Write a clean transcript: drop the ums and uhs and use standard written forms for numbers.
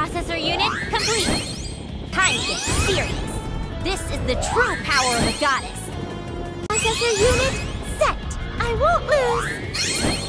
Processor unit complete. Time to get serious. This is the true power of a goddess. Processor unit set. I won't lose.